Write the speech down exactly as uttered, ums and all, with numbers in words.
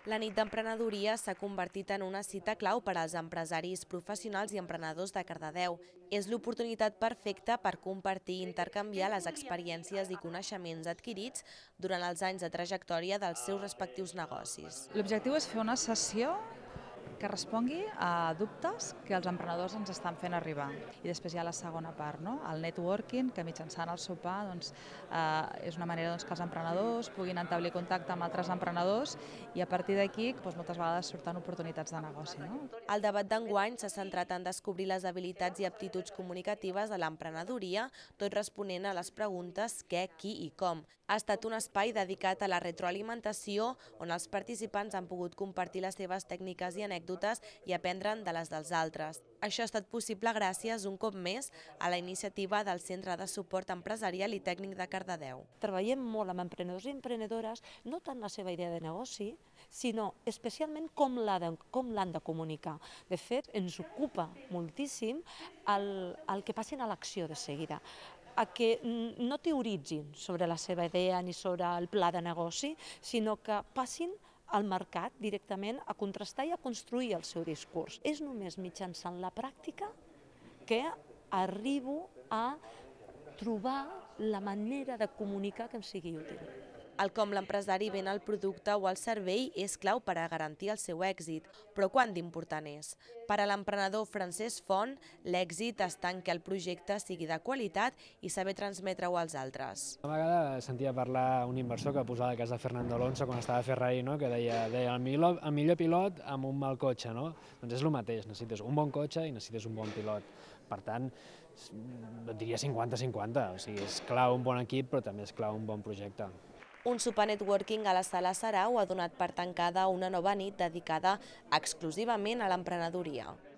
La nit d'emprenedoria s'ha convertit en una cita clau per als empresaris professionals i emprenedors de Cardedeu. És l'oportunitat perfecta per compartir i intercanviar les experiències i coneixements adquirits durant els anys de trajectòria dels seus respectius negocis. L'objectiu és fer una sessió que respongui a dubtes que els emprenedors ens estan fent arribar. I després hi ha la segona part, no? El networking, que mitjançant el sopar doncs, eh, és una manera doncs, que els emprenedors puguin establir contacte amb altres emprenedors i a partir d'aquí doncs, moltes vegades surten oportunitats de negoci. No? El debat d'enguany s'ha centrat en descobrir les habilitats i aptituds comunicatives de l'emprenedoria, tot responent a les preguntes què, qui i com. Ha estat un espai dedicat a la retroalimentació on els participants han pogut compartir les seves tècniques i anècdotes i aprendre'n de les dels altres. Això ha estat possible gràcies, un cop més, a la iniciativa del Centre de Suport Empresarial i Tècnic de Cardedeu. Treballem molt amb emprenedors i emprenedores, no tant la seva idea de negoci, sinó especialment com l'han de comunicar. De fet, ens ocupa moltíssim el, el que passin a l'acció de seguida, a que no teoritzin sobre la seva idea ni sobre el pla de negoci, sinó que passin al mercat directament a contrastar i a construir el seu discurs. És només mitjançant la pràctica que arribo a trobar la manera de comunicar que em sigui útil. El com l'empresari ven el producte o el servei és clau per a garantir el seu èxit, però quant d'important és? Per a l'emprenedor Francesc Font, l'èxit està en que el projecte sigui de qualitat i saber transmetre-ho als altres. Una vegada sentia parlar un inversor que posava el cas de Fernando Alonso quan estava a Ferrari, no? Que deia, deia el, millor, el millor pilot amb un mal cotxe. No? Doncs és el mateix, necessites un bon cotxe i necessites un bon pilot. Per tant, et diria cinquanta cinquanta, o sigui, és clau un bon equip però també és clau un bon projecte. Un sopar networking a la Sala Sarau ha donat per tancada una nova nit dedicada exclusivament a l'emprenedoria.